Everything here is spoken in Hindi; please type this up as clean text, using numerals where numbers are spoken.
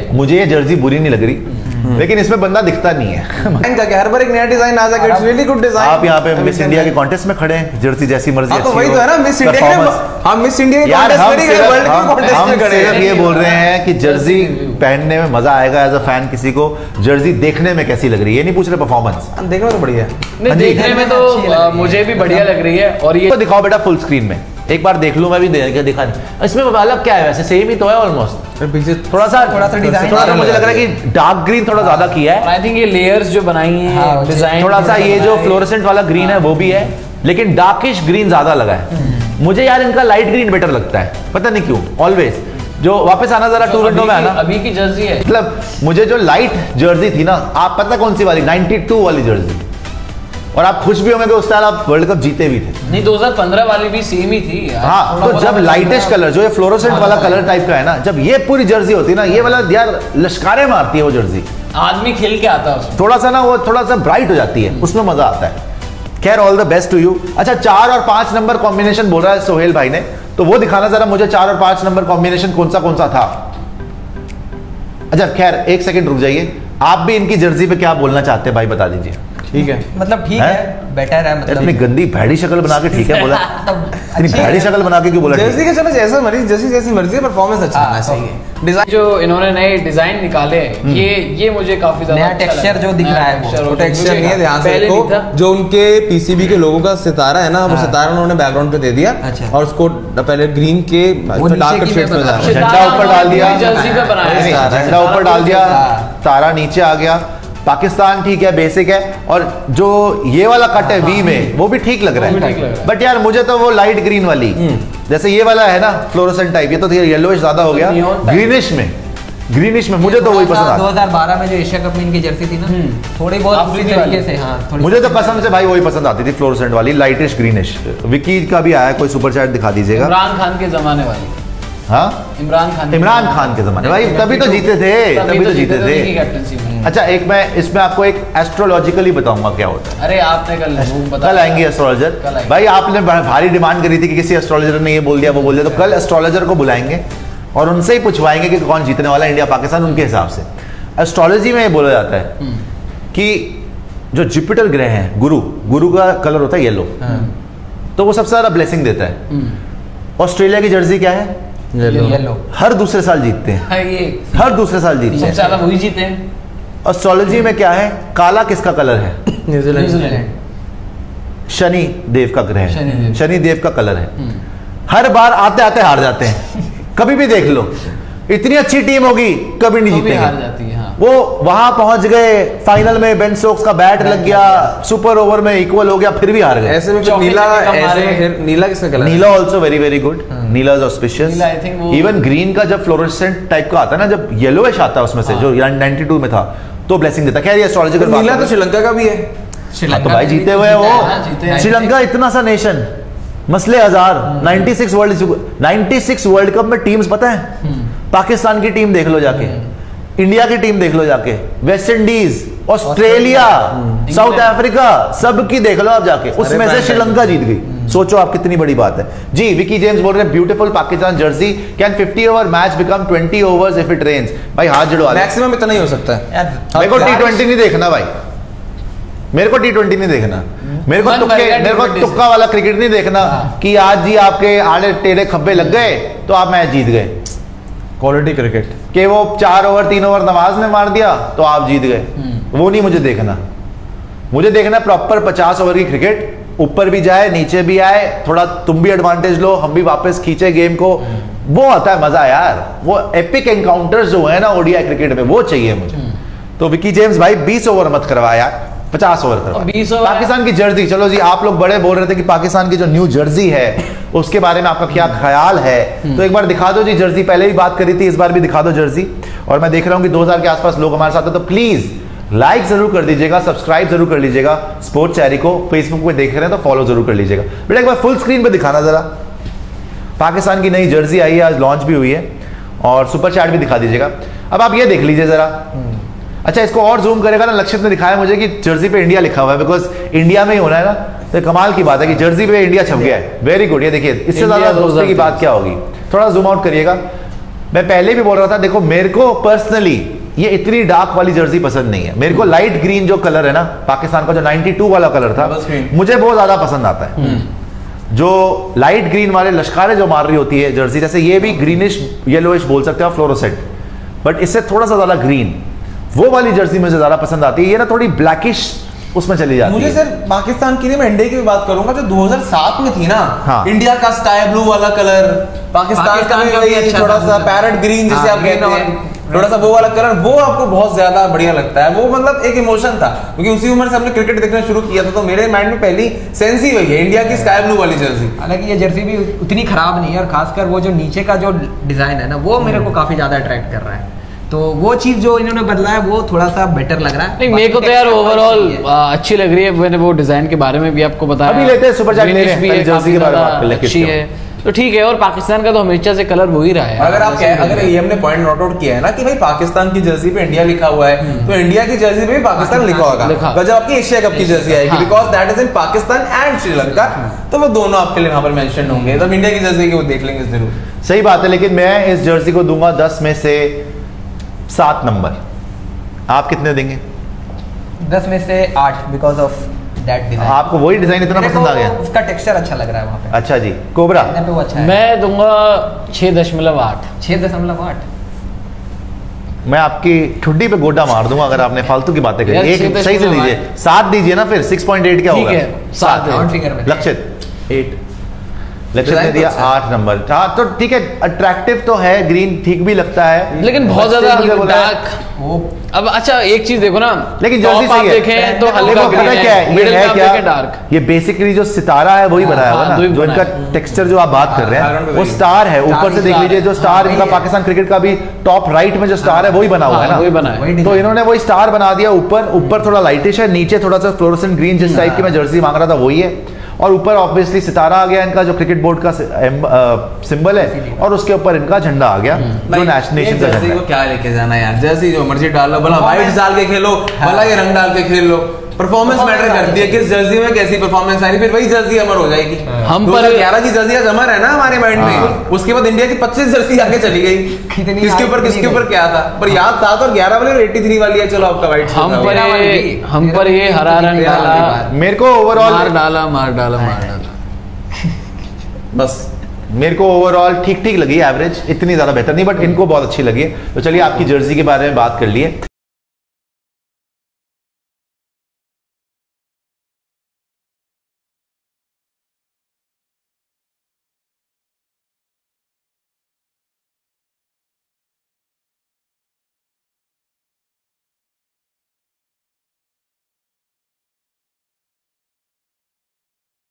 मुझे ये जर्सी बुरी नहीं लग रही, लेकिन इसमें बंदा दिखता नहीं है। हर बार एक नया डिजाइन आ जाएगा, इट्स रियली गुड डिजाइन। आप यहाँ पे मिस इंडिया के कॉन्टेस्ट में खड़े हैं, जर्सी जैसी मर्जी। तो वही तो है ना, मिस इंडिया के, हम मिस इंडिया के कॉन्टेस्ट में नहीं गए, वर्ल्ड के कॉन्टेस्ट में खड़े हैं। ये बोल रहे हैं कि जर्सी पहनने में मजा आएगा एज अ फैन, किसी को जर्सी देखने में कैसी लग रही है, ये नहीं पूछ रहे परफॉर्मेंस। देखने में तो बढ़िया है, देखने में तो मुझे भी बढ़िया लग रही है। और ये दिखाओ बेटा फुल स्क्रीन में, एक बार देख लूं मैं भी, दिखा नहीं। इसमें अलग क्या है, वैसे सेम ही तो है ऑलमोस्ट, पीछे थोड़ा सा डिजाइन, थोड़ा सा मुझे लग रहा है कि डार्क ग्रीन थोड़ा ज्यादा किया है। आई थिंक ये लेयर्स जो बनाई है डिजाइन, थोड़ा सा ये जो फ्लोरेसेंट वाला ग्रीन है वो भी है, लेकिन डार्किश ग्रीन ज्यादा लगा है मुझे यार। इनका लाइट ग्रीन बेटर लगता है, पता नहीं क्यों। ऑलवेज जो वापस आना जरा टू विंडो में आना, अभी की जर्सी है, मतलब मुझे जो लाइट जर्सी थी ना, आप पता कौन सी वाली, 92 वाली जर्सी, और आप खुश भी होंगे कि उस टाइम आप वर्ल्ड कप जीते भी थे। नहीं 2015 वाली भी सेम ही थी यार। हाँ, तो जब लाइटिश कलर जो ये फ्लोरोसेंट वाला कलर टाइप का है ना, जब ये पूरी जर्सी होती है ना, ये वाला यार लश्कारे मारती है वो जर्सी, आदमी खेल के आता है उसमें। थोड़ा सा ना वो थोड़ा सा ब्राइट हो जाती है, उसमें मजा आता है। खैर all the best to you. अच्छा 4 और 5 नंबर कॉम्बिनेशन बोल रहा है सोहेल भाई ने, तो वो दिखाना जरा मुझे, 4 और 5 नंबर कॉम्बिनेशन कौन सा था। अच्छा खैर एक सेकंड रुक जाइए, आप भी इनकी जर्सी पे क्या बोलना चाहते हैं भाई, बता दीजिए। ठीक है, मतलब ठीक है, बेटर है, मतलब इतनी गंदी भैड़ी शक्ल बना के ठीक है बोला, इतनी भैड़ी शक्ल बना के क्यों बोला? जर्सी के चलो जैसा मर्जी, जैसी मर्जी, परफॉर्मेंस अच्छा है, सही है। डिजाइन जो इन्होंने नए डिजाइन निकाले, ये मुझे काफी ज्यादा नया टेक्सचर जो दिख रहा है, वो टेक्सचर नहीं है, ध्यान से देखो। जो उनके पीसीबी के लोगों का सितारा है ना, वो सितारा उन्होंने बैकग्राउंड पे दे दिया, और उसको पहले ग्रीन के डार्क शेड्स में झंडा ऊपर डाल दिया, जर्सी पे बनाया, झंडा ऊपर डाल दिया, तारा नीचे आ गया। पाकिस्तान ठीक है, बेसिक है, और जो ये वाला कट है वी में वो भी ठीक लग रहा है, बट यार मुझे तो वो लाइट ग्रीन वाली, जैसे ये वाला है ना फ्लोरोसेंट टाइप, ये तो येलोइश ज्यादा हो गया, ग्रीनिश में मुझे तो वही पसंद आता। 2012 में जो एशिया कप में इनकी जर्सी थी ना, थोड़ी बहुत उसी तरीके से, हाँ मुझे तो कसम से भाई वही पसंद आती थी, फ्लोरोसेंट वाली लाइटिश ग्रीनिश। विकी का भी आया कोई सुपर चैट, दिखा दीजिएगा। इमरान खान के जमाने वाली। हाँ इमरान खान के जमाने भाई, तभी तो जीते थे। अच्छा एक मैं इसमें आपको एक एस्ट्रोलॉजिकली बताऊंगा क्या होता है। अरे आपने कल आएंगे एस्ट्रोलॉजर भाई, आपने भारी डिमांड करी थी कि किसी एस्ट्रोलॉजर ने ये बोल दिया वो बोल दिया, तो कल एस्ट्रोलॉजर को बुलाएंगे और उनसे ही पूछवाएंगे कि कौन जीतने वाला है, इंडिया पाकिस्तान, उनके हिसाब से। एस्ट्रोलॉजी में ये बोला जाता है कि जो जुपिटर ग्रह है, गुरु का कलर होता है येलो, तो वो सबसे ज्यादा ब्लेसिंग देता है। ऑस्ट्रेलिया की जर्सी क्या है? येलो। हर दूसरे साल जीतते हैं, हर दूसरे साल जीतते हैं, सबसे ज्यादा वही जीते हैं। एस्ट्रोलॉजी में क्या है? काला किसका कलर है? न्यूजीलैंड। शनि देव का ग्रह है, शनि देव का कलर है। हर बार आते आते हार जाते हैं, कभी भी देख लो, इतनी अच्छी टीम होगी कभी नहीं जीतेंगे, हार जाती है। हाँ। वो वहां पहुंच गए फाइनल में, बेन स्टोक्स का बैट लग गया, सुपर ओवर में इक्वल हो गया, फिर भी हार गए। ऐसे में नीला किसका कलर? नीला also very very good, neela is auspicious. Even green का जब फ्लोरोसेंट टाइप का आता है ना, जब येलोइश आता है उसमें से, जो 92 में था, तो ब्लेसिंग देता है। खैर ये एस्ट्रोलॉजी का नीला तो श्रीलंका का भी है, तो भाई जीते हुए वो श्रीलंका, इतना सा नेशन, मसले हजार। 96 वर्ल्ड कप में टीम्स पता है, पाकिस्तान की टीम देख लो जाके, इंडिया की टीम देख लो जाके, West Indies, Australia, South Africa, सब की देख लो आप जाके, उसमें से श्रीलंका जीत गई। सोचो आप कितनी बड़ी बात है जी। विकी जेम्स बोल रहे हैं beautiful Pakistan jersey, can 50 over match become 20 overs if it rains. भाई हाथ जुड़वा, मैक्सिमम इतना ही हो सकता है। मेरे को T20 नहीं देखना भाई, मेरे को T20 नहीं देखना, मेरे को तुक्का वाला क्रिकेट नहीं देखना कि आज जी आपके आड़े टेढ़े खब्बे लग गए तो आप मैच जीत गए। क्वालिटी क्रिकेट कि वो 4 ओवर 3 ओवर नवाज ने मार दिया तो आप जीत गए, वो नहीं मुझे देखना। मुझे देखना प्रॉपर 50 ओवर की क्रिकेट, ऊपर भी जाए नीचे भी आए, थोड़ा तुम भी एडवांटेज लो, हम भी वापस खींचे गेम को, वो आता है मजा यार। वो एपिक एनकाउंटर्स जो है ना ओडीआई क्रिकेट में, वो चाहिए मुझे। तो विकी जेम्स भाई 20 ओवर मत करवा यार, 50 ओवर करवा। पाकिस्तान की जर्सी, चलो जी आप लोग बड़े बोल रहे थे कि पाकिस्तान की जो न्यू जर्सी है उसके बारे में आपका क्या ख्याल है, तो एक बार दिखा दो जी जर्सी। पहले भी बात करी थी, इस बार भी दिखा दो जर्सी। और मैं देख रहा हूं कि 2000 के आसपास लोग हमारे साथ हैं, तो प्लीज लाइक जरूर कर दीजिएगा, सब्सक्राइब जरूर कर लीजिएगा स्पोर्ट्स चैरी को। फेसबुक पे देख रहे हैं तो फॉलो जरूर कर लीजिएगा। बेटा एक बार फुल स्क्रीन पे दिखाना जरा, पाकिस्तान की नई जर्सी आई है, आज लॉन्च भी हुई है, और सुपर चैट भी दिखा दीजिएगा। अब आप ये देख लीजिए जरा। अच्छा इसको और जूम करेगा ना, लक्षित ने दिखाया मुझे कि जर्सी पे इंडिया लिखा हुआ है, बिकॉज इंडिया में ही होना है ना, तो कमाल की बात है कि जर्सी पे इंडिया छप गया है। वेरी गुड, ये देखिए, इससे ज्यादा दोस्ती की बात क्या होगी। थोड़ा जूम आउट करिएगा, मैं पहले भी बोल रहा था, देखो मेरे को पर्सनली ये इतनी डार्क वाली जर्सी पसंद नहीं है। मेरे को लाइट ग्रीन जो कलर है ना पाकिस्तान का, जो 92 वाला कलर था, मुझे बहुत ज्यादा पसंद आता है। जो लाइट ग्रीन वाले लश्कारें जो मार रही होती है जर्सी, जैसे ये भी ग्रीनिश येलोइश बोल सकते हो फ्लोरोसेंट, बट इससे थोड़ा सा ज्यादा ग्रीन, वो वाली जर्सी मुझे ज्यादा पसंद आती है। ये ना थोड़ी ब्लैकिश उसमें चली जाती है। मुझे सर पाकिस्तान की नहीं, मैं इंडिया की भी बात करूंगा, जो 2007 में थी ना, हाँ। इंडिया का स्काई ब्लू वाला कलर, पाकिस्तान का भी अच्छा थोड़ा सा पैरेट ग्रीन जिसे आप कहते हैं, थोड़ा सा वो वाला कलर, वो आपको बहुत ज्यादा बढ़िया लगता है। वो मतलब एक इमोशन था, क्योंकि उसी उम्र से हमने क्रिकेट देखना शुरू किया था, तो मेरे माइंड में पहली सेंस ही वही है, इंडिया की स्काई ब्लू वाली जर्सी। हालांकि ये जर्सी भी उतनी खराब नहीं है, और खासकर वो जो नीचे का जो डिजाइन है ना, वो मेरे को काफी ज्यादा अट्रैक्ट कर रहा है। तो वो चीज जो इन्होंने बदला है वो थोड़ा सा बेटर लग रहा है। नहीं, मेरे को तो यार ओवरऑल अच्छी लग रही है। मैंने वो डिजाइन के बारे में भी आपको बताया। अभी लेते हैं सुपर चैट ले रहे हैं, जर्सी के बारे में बात कर लेते हैं। अच्छी है तो ठीक है। और पाकिस्तान का तो हमेशा से कलर वही रहा है। अगर ये हमने पॉइंट नोट आउट किया है ना कि भाई पाकिस्तान की जर्सी पे इंडिया लिखा हुआ है, तो इंडिया की जर्सी पे भी पाकिस्तान लिखा होगा जब आपकी एशिया कप की जर्सी आएगी, because that is in Pakistan and Sri Lanka, तो वो दोनों आपके लिए वहां पर मेंशन होंगे। तब इंडिया की जर्सी को देख लेंगे जरूर। सही बात है, लेकिन मैं इस जर्सी को दूंगा 10 में से 7 नंबर। आप कितने देंगे? 10 में से 8 बिकॉज ऑफ दैट डिजाइन। आपको वही डिजाइन इतना पसंद आ गया? उसका टेक्सचर अच्छा लग रहा है वहाँ पे। अच्छा जी, कोबरा पे वो अच्छा है। मैं दूंगा 6.8। 6.8। मैं आपकी ठुड्डी पे गोटा मार दूंगा अगर आपने फालतू की बातें करी। यार, एक सही से दीजिए, 7 दीजिए ना, फिर 6.8 क्या होगा? 7 राउंड फिगर में। लक्षित 8 लक्षित ने दिया 8 नंबर। हाँ तो ठीक है, अट्रैक्टिव तो है, ग्रीन ठीक भी लगता है, लेकिन बहुत ज्यादा डार्क। अब अच्छा एक चीज देखो ना, लेकिन जल्दी आप देखें तो हल्का ग्रीन है, मिडिल में आप देखें डार्क। ये बेसिकली जो सितारा है वही बनाया हुआ ना, जो इनका टेक्सचर जो आप बात कर रहे हैं वो स्टार है। ऊपर से देख लीजिए, जो स्टार इनका पाकिस्तान क्रिकेट का भी टॉप राइट में जो स्टार है वही बना हुआ है ना, वही बना है। तो इन्होंने वही स्टार बना दिया। ऊपर थोड़ा लाइटिश है, नीचे थोड़ा सा फ्लोरोसेंट ग्रीन, जिस टाइप की मैं जर्सी मांग रहा था वही है, और ऊपर ऑब्वियसली सितारा आ गया इनका जो क्रिकेट बोर्ड का सिंबल है, और उसके ऊपर इनका झंडा आ गया जो नेशन का जर्सी को क्या लेके जाना यार, जर्सी जो मर्जी डाल लो, भला व्हाइट डाल के खेलो, भला ये रंग डाल के खेल लो, परफॉर्मेंस मैटर करती है किस जर्सी में कैसी परफॉर्मेंस आई, फिर वही जर्सी अमर हो जाएगी। हम पर 11 की जर्सी आज अमर है ना हमारे माइंड में, उसके बाद इंडिया की 25 जर्सी आगे चली गई, किसके ऊपर क्या था, पर याद 7 और 11 वाली 83 वाली है। चलो आपका व्हाइट हम पर ये हरा रंग डाला, मेरे को ओवरऑल मार डाला बस मेरे को ओवरऑल ठीक ठीक लगी, एवरेज, इतनी ज्यादा बेहतर नहीं, बट इनको बहुत अच्छी लगी है। तो चलिए आपकी जर्सी के बारे में बात कर लिए।